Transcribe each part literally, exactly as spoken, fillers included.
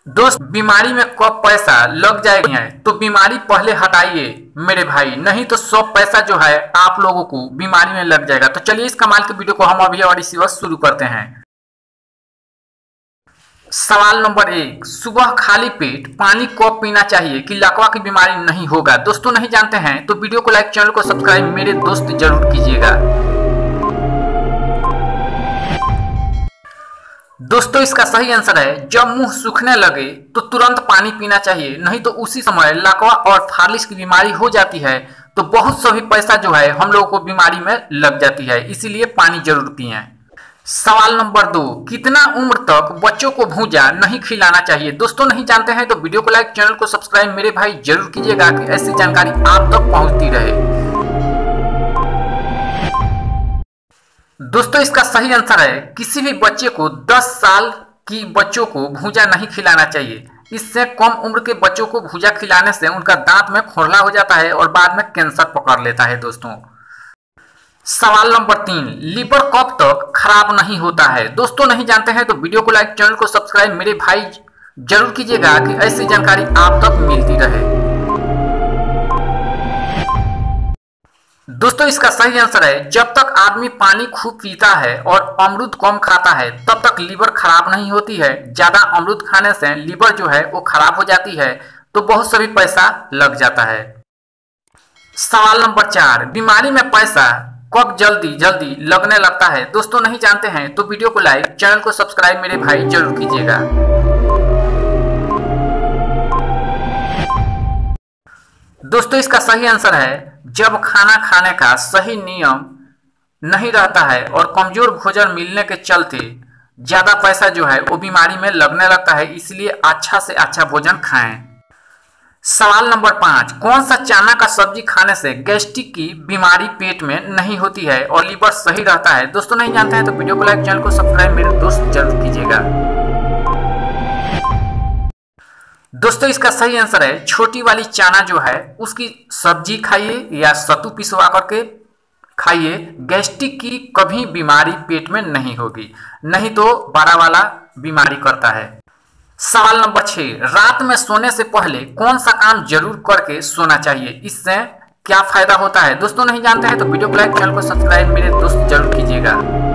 दोस्त, बीमारी में कब पैसा लग जाएगा तो बीमारी पहले हटाइए मेरे भाई, नहीं तो सब पैसा जो है आप लोगों को बीमारी में लग जाएगा। तो चलिए इस कमाल के वीडियो को हम अभी और इसी वक्त शुरू करते हैं। सवाल नंबर एक, सुबह खाली पेट पानी कब पीना चाहिए कि लकवा की बीमारी नहीं होगा? दोस्तों नहीं जानते हैं तो वीडियो को लाइक, चैनल को सब्सक्राइब मेरे दोस्त जरूर कीजिएगा। दोस्तों इसका सही आंसर है, जब मुंह सूखने लगे तो तुरंत पानी पीना चाहिए, नहीं तो उसी समय लकवा और फालिस की बीमारी हो जाती है तो बहुत सभी पैसा जो है हम लोगों को बीमारी में लग जाती है, इसीलिए पानी जरूर पिएं। सवाल नंबर दो, कितना उम्र तक बच्चों को भूजा नहीं खिलाना चाहिए? दोस्तों नहीं जानते हैं तो वीडियो को लाइक, चैनल को सब्सक्राइब मेरे भाई जरूर कीजिएगा कि ऐसी जानकारी आप तक पहुंचती रहे। दोस्तों इसका सही आंसर है, किसी भी बच्चे को दस साल की बच्चों को भूजा नहीं खिलाना चाहिए। इससे कम उम्र के बच्चों को भूजा खिलाने से उनका दांत में खोखला हो जाता है और बाद में कैंसर पकड़ लेता है। दोस्तों सवाल नंबर तीन, लीवर कब तक खराब नहीं होता है? दोस्तों नहीं जानते हैं तो वीडियो को लाइक, चैनल को सब्सक्राइब मेरे भाई जरूर कीजिएगा कि ऐसी जानकारी आप तक मिलती रहे। दोस्तों इसका सही आंसर है, जब तक आदमी पानी खूब पीता है और अमरूद कम खाता है तब तक लीवर खराब नहीं होती है। ज्यादा अमरूद खाने से लीवर जो है वो खराब हो जाती है तो बहुत सभी पैसा लग जाता है। सवाल नंबर चार, बीमारी में पैसा कब जल्दी जल्दी लगने लगता है? दोस्तों नहीं जानते हैं तो वीडियो को लाइक, चैनल को सब्सक्राइब मेरे भाई जरूर कीजिएगा। दोस्तों इसका सही आंसर है, जब खाना खाने का सही नियम नहीं रहता है और कमजोर भोजन मिलने के चलते ज्यादा पैसा जो है वो बीमारी में लगने लगता है, इसलिए अच्छा से अच्छा भोजन खाएं। सवाल नंबर पांच, कौन सा चना का सब्जी खाने से गैस्ट्रिक की बीमारी पेट में नहीं होती है और लीवर सही रहता है? दोस्तों नहीं जानते हैं तो वीडियो को लाइक, चैनल को सब्सक्राइब मेरे दोस्त जरूर कीजिएगा। दोस्तों इसका सही आंसर है, छोटी वाली चना जो है उसकी सब्जी खाइए या सत्तू पिसवा करके खाइए, गैस्ट्रिक की कभी बीमारी पेट में नहीं होगी, नहीं तो बड़ा वाला बीमारी करता है। सवाल नंबर छह, रात में सोने से पहले कौन सा काम जरूर करके सोना चाहिए? इससे क्या फायदा होता है? दोस्तों नहीं जानते हैं तो वीडियो को लाइक, चैनल को सब्सक्राइब मेरे दोस्त जरूर कीजिएगा।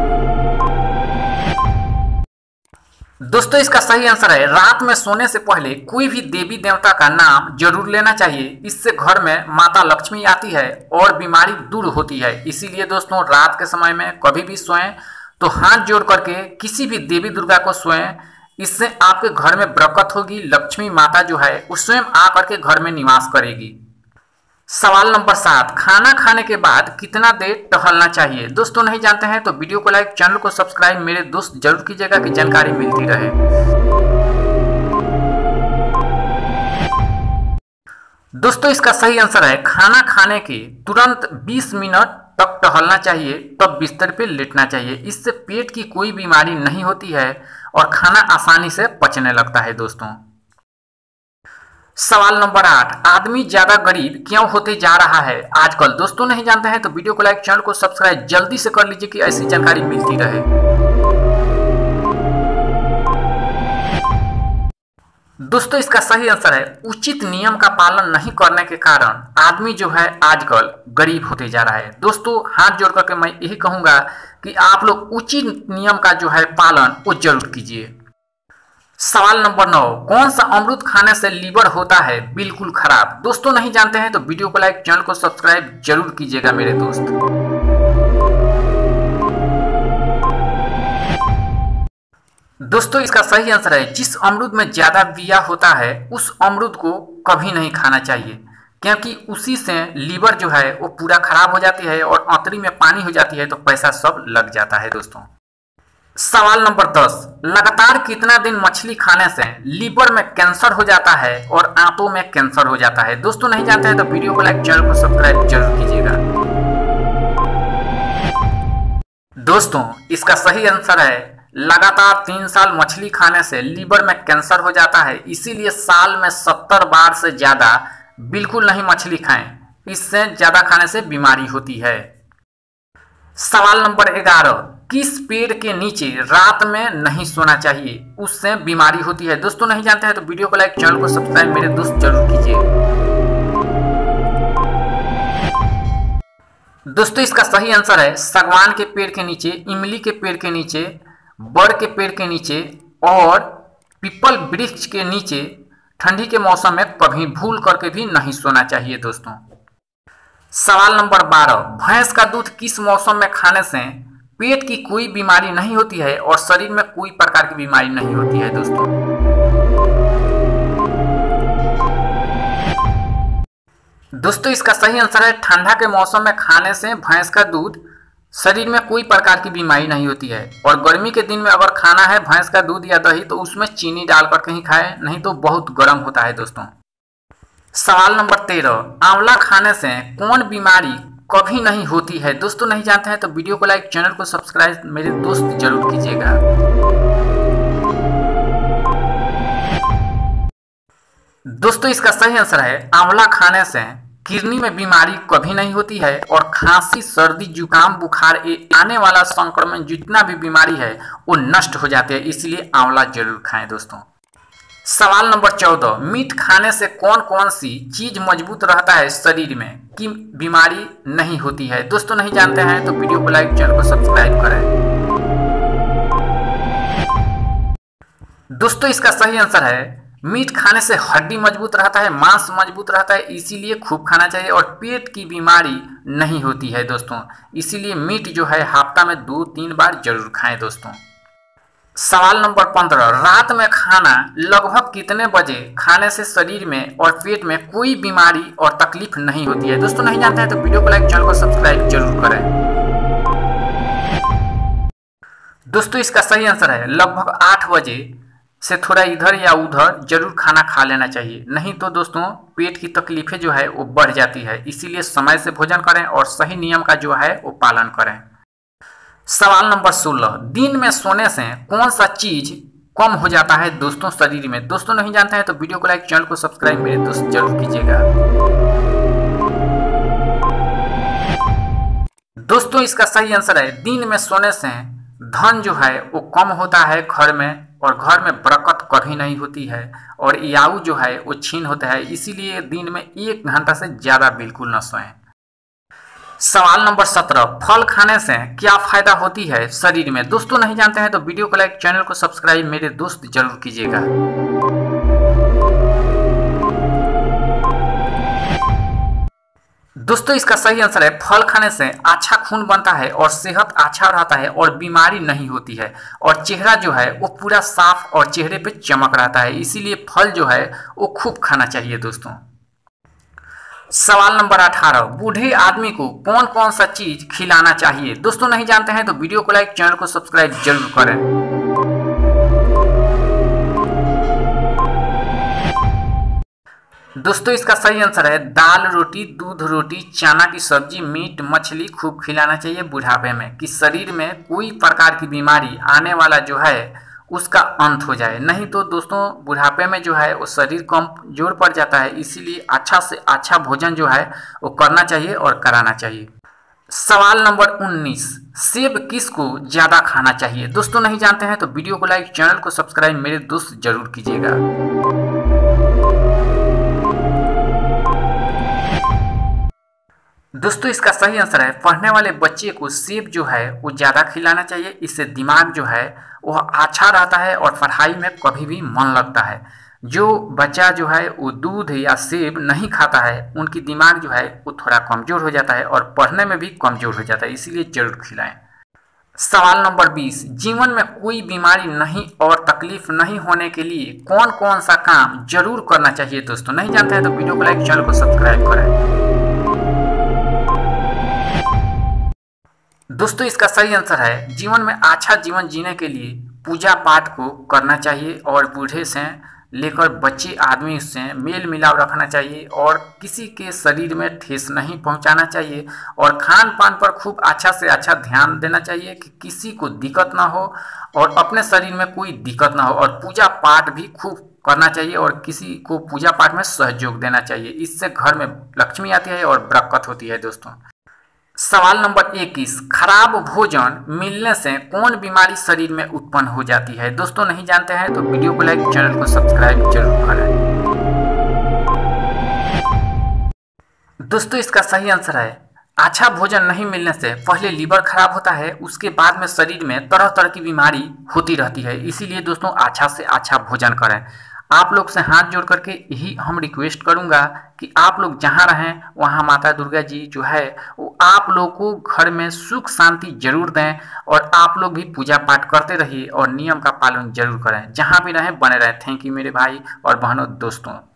दोस्तों इसका सही आंसर है, रात में सोने से पहले कोई भी देवी देवता का नाम जरूर लेना चाहिए, इससे घर में माता लक्ष्मी आती है और बीमारी दूर होती है। इसीलिए दोस्तों रात के समय में कभी भी सोएं तो हाथ जोड़ करके किसी भी देवी दुर्गा को सोएं, इससे आपके घर में बरकत होगी, लक्ष्मी माता जो है वो स्वयं आकर के घर में निवास करेगी। सवाल नंबर सात, खाना खाने के बाद कितना देर टहलना चाहिए? दोस्तों नहीं जानते हैं तो वीडियो को लाइक, चैनल को सब्सक्राइब मेरे दोस्त जरूर कीजिएगा कि जानकारी मिलती रहे। दोस्तों इसका सही आंसर है, खाना खाने के तुरंत बीस मिनट तक टहलना चाहिए, तब बिस्तर पे लेटना चाहिए। इससे पेट की कोई बीमारी नहीं होती है और खाना आसानी से पचने लगता है। दोस्तों सवाल नंबर आठ, आदमी ज्यादा गरीब क्यों होते जा रहा है आजकल? दोस्तों नहीं जानते हैं तो वीडियो को लाइक, चैनल को सब्सक्राइब जल्दी से कर लीजिए कि ऐसी जानकारी मिलती रहे। दोस्तों इसका सही आंसर है, उचित नियम का पालन नहीं करने के कारण आदमी जो है आजकल गरीब होते जा रहा है। दोस्तों हाथ जोड़ करके मैं यही कहूंगा कि आप लोग उचित नियम का जो है पालन वो जरूर कीजिए। सवाल नंबर नौ, कौन सा अमरूद खाने से लीवर होता है बिल्कुल खराब? दोस्तों नहीं जानते हैं तो वीडियो को लाइक, चैनल को सब्सक्राइब जरूर कीजिएगा मेरे दोस्त। दोस्तों इसका सही आंसर है, जिस अमरूद में ज्यादा बिया होता है उस अमरूद को कभी नहीं खाना चाहिए, क्योंकि उसी से लीवर जो है वो पूरा खराब हो जाती है और आंतड़ी में पानी हो जाती है तो पैसा सब लग जाता है। दोस्तों सवाल नंबर दस, लगातार कितना दिन मछली खाने से लीवर में कैंसर हो जाता है और आंतों में कैंसर हो जाता है? दोस्तों नहीं जानते हैं तो वीडियो को लाइक, चैनल को सब्सक्राइब जरूर कीजिएगा। दोस्तों इसका सही आंसर है, लगातार तीन साल मछली खाने से लीवर में कैंसर हो जाता है, इसीलिए साल में सत्तर बार से ज्यादा बिल्कुल नहीं मछली खाएं, इससे ज्यादा खाने से बीमारी होती है। सवाल नंबर ग्यारह, किस पेड़ के नीचे रात में नहीं सोना चाहिए, उससे बीमारी होती है। दोस्तों नहीं जानते हैं तो वीडियो को लाइक, चैनल को सब्सक्राइब मेरे दोस्त जरूर कीजिए। दोस्तों इसका सही आंसर है सागवान के पेड़ के नीचे, इमली के पेड़ के नीचे, बड़ के पेड़ के नीचे और पीपल वृक्ष के नीचे ठंडी के मौसम में कभी भूल करके भी नहीं सोना चाहिए। दोस्तों सवाल नंबर बारह, भैंस का दूध किस मौसम में खाने से पेट की कोई बीमारी नहीं होती है और शरीर में कोई प्रकार की बीमारी नहीं होती है। दोस्तों दोस्तों इसका सही आंसर है ठंडा के मौसम में खाने से भैंस का दूध शरीर में कोई प्रकार की बीमारी नहीं होती है। और गर्मी के दिन में अगर खाना है भैंस का दूध या दही तो उसमें चीनी डाल कर कहीं खाए, नहीं तो बहुत गर्म होता है। दोस्तों सवाल नंबर तेरह, आंवला खाने से कौन बीमारी कभी नहीं होती है। दोस्तों नहीं जानते हैं तो वीडियो को लाइक, चैनल को सब्सक्राइब मेरे दोस्त जरूर कीजिएगा। दोस्तों इसका सही आंसर है आंवला खाने से किडनी में बीमारी कभी नहीं होती है और खांसी, सर्दी, जुकाम, बुखार ये आने वाला संक्रमण जितना भी बीमारी है वो नष्ट हो जाते हैं, इसलिए आंवला जरूर खाएं। दोस्तों सवाल नंबर चौदह, मीट खाने से कौन कौन सी चीज मजबूत रहता है शरीर में कि बीमारी नहीं होती है। दोस्तों नहीं जानते हैं तो वीडियो को लाइक, चैनल को सब्सक्राइब करें। दोस्तों इसका सही आंसर है मीट खाने से हड्डी मजबूत रहता है, मांस मजबूत रहता है, इसीलिए खूब खाना चाहिए और पेट की बीमारी नहीं होती है। दोस्तों इसीलिए मीट जो है हफ्ता में दो तीन बार जरूर खाएं। दोस्तों सवाल नंबर पंद्रह, रात में खाना लगभग कितने बजे खाने से शरीर में और पेट में कोई बीमारी और तकलीफ नहीं होती है। दोस्तों नहीं जानते हैं तो वीडियो को लाइक, चैनल को सब्सक्राइब जरूर करें। दोस्तों इसका सही आंसर है लगभग आठ बजे से थोड़ा इधर या उधर जरूर खाना खा लेना चाहिए, नहीं तो दोस्तों पेट की तकलीफें जो है वो बढ़ जाती है। इसीलिए समय से भोजन करें और सही नियम का जो है वो पालन करें। सवाल नंबर सोलह, दिन में सोने से कौन सा चीज कम हो जाता है दोस्तों शरीर में। दोस्तों नहीं जानते हैं तो वीडियो को लाइक, चैनल को सब्सक्राइब मेरे दोस्त जरूर कीजिएगा। दोस्तों इसका सही आंसर है दिन में सोने से धन जो है वो कम होता है घर में और घर में बरकत कभी नहीं होती है और याऊ जो है वो छीन होता है, इसीलिए दिन में एक घंटा से ज्यादा बिल्कुल न सोएं। सवाल नंबर सत्रह, फल खाने से क्या फायदा होती है शरीर में। दोस्तों नहीं जानते हैं तो वीडियो को लाइक, चैनल को सब्सक्राइब मेरे दोस्त जरूर कीजिएगा। दोस्तों इसका सही आंसर है फल खाने से अच्छा खून बनता है और सेहत अच्छा रहता है और बीमारी नहीं होती है और चेहरा जो है वो पूरा साफ और चेहरे पे चमक रहता है, इसीलिए फल जो है वो खूब खाना चाहिए। दोस्तों सवाल नंबर अठारह, बूढ़े आदमी को कौन कौन सा चीज खिलाना चाहिए। दोस्तों नहीं जानते हैं तो वीडियो को लाइक, चैनल को सब्सक्राइब जरूर करें। दोस्तों इसका सही आंसर है दाल, रोटी, दूध, रोटी, चना की सब्जी, मीट, मछली खूब खिलाना चाहिए बुढ़ापे में कि शरीर में कोई प्रकार की बीमारी आने वाला जो है उसका अंत हो जाए, नहीं तो दोस्तों बुढ़ापे में जो है वो शरीर कमजोर पड़ जाता है, इसीलिए अच्छा से अच्छा भोजन जो है वो करना चाहिए और कराना चाहिए। सवाल नंबर उन्नीस, सेब किसको ज्यादा खाना चाहिए। दोस्तों नहीं जानते हैं तो वीडियो को लाइक, चैनल को सब्सक्राइब मेरे दोस्त जरूर कीजिएगा। दोस्तों इसका सही आंसर है पढ़ने वाले बच्चे को सेब जो है वो ज़्यादा खिलाना चाहिए, इससे दिमाग जो है वह अच्छा रहता है और पढ़ाई में कभी भी मन लगता है। जो बच्चा जो है वो दूध या सेब नहीं खाता है उनकी दिमाग जो है वो थोड़ा कमज़ोर हो जाता है और पढ़ने में भी कमज़ोर हो जाता है, इसीलिए जरूर खिलाएं। सवाल नंबर बीस, जीवन में कोई बीमारी नहीं और तकलीफ नहीं होने के लिए कौन कौन सा काम जरूर करना चाहिए। दोस्तों नहीं जानते हैं तो वीडियो को लाइक, चैनल को सब्सक्राइब करें। दोस्तों इसका सही आंसर है जीवन में अच्छा जीवन जीने के लिए पूजा पाठ को करना चाहिए और बूढ़े से लेकर बच्चे आदमी से मेल मिलाव रखना चाहिए और किसी के शरीर में ठेस नहीं पहुंचाना चाहिए और खान पान पर खूब अच्छा से अच्छा ध्यान देना चाहिए कि किसी को दिक्कत ना हो और अपने शरीर में कोई दिक्कत ना हो और पूजा पाठ भी खूब करना चाहिए और किसी को पूजा पाठ में सहयोग देना चाहिए, इससे घर में लक्ष्मी आती है और बरकत होती है। दोस्तों सवाल नंबर इक्कीस, खराब भोजन मिलने से कौन बीमारी शरीर में उत्पन्न हो जाती है? दोस्तों नहीं जानते हैं तो वीडियो को लाइक, चैनल को सब्सक्राइब जरूर करें। दोस्तों इसका सही आंसर है, अच्छा भोजन नहीं मिलने से पहले लीवर खराब होता है, उसके बाद में शरीर में तरह तरह की बीमारी होती रहती है। इसीलिए दोस्तों अच्छा से अच्छा भोजन करें। आप लोग से हाथ जोड़ करके यही हम रिक्वेस्ट करूंगा कि आप लोग जहां रहें वहां माता दुर्गा जी जो है वो आप लोग को घर में सुख शांति जरूर दें, और आप लोग भी पूजा पाठ करते रहिए और नियम का पालन जरूर करें। जहां भी रहें बने रहें। थैंक यू मेरे भाई और बहनों, दोस्तों।